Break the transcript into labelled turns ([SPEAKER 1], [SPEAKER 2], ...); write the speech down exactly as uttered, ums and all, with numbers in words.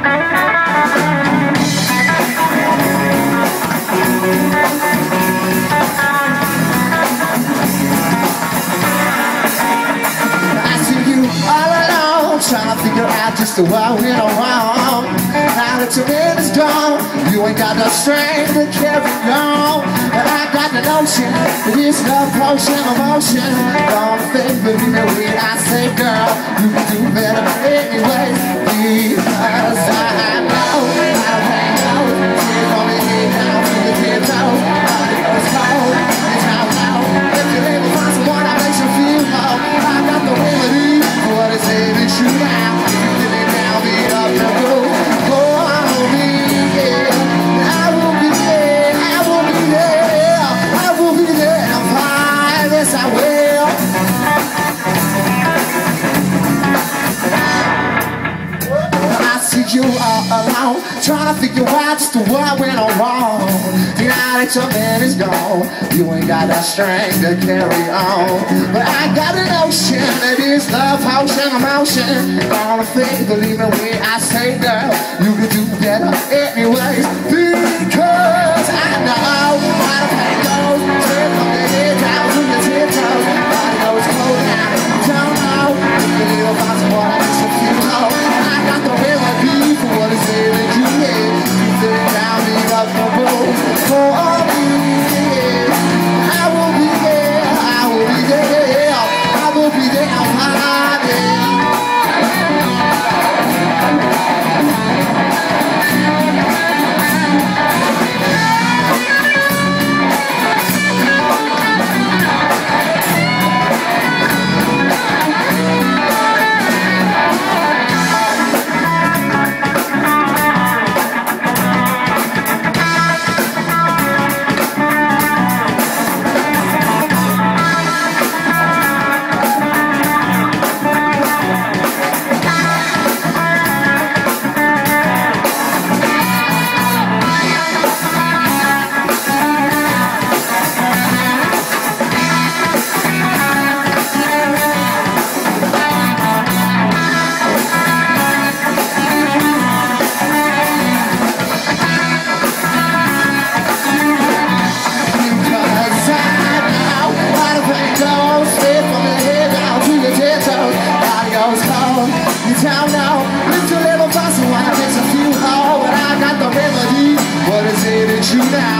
[SPEAKER 1] Trying to figure out just what went wrong. Now that your man is gone, you ain't got the strength to carry on. But I got the notion that it's the potion of emotion. Don't think, believe me when I say, girl, you can do better anyway. Because I know how to hang out. Tears on me, head down to the tiptoes. Body goes cold, it's how low. If you ever find someone that makes you feel low, I got the remedy. What is it that you now? If you down, be up the road. Oh, I will be there. I will be there. I will be there. I will be there. I'm fine. Yes, I will. I see you all alone, trying to figure out just what went wrong. Now that your man is gone, you ain't got that strength to carry on. But I got a notion that it's love, potion, emotion. Gonna think, believe me when I say, girl, you can do better anyways. Because I know how to play those. Straight from the head down to the tiptoes. Body goes cold now, you don't know. If you live about what I makes you feel low. I got the remedy for what is it that you need. You sit down, leave up the road. For me, I will be there, I will be there, I will be there, I'm down now, lift your little bus and wanna make some feel hard. But I got the remedy. What is it that you now?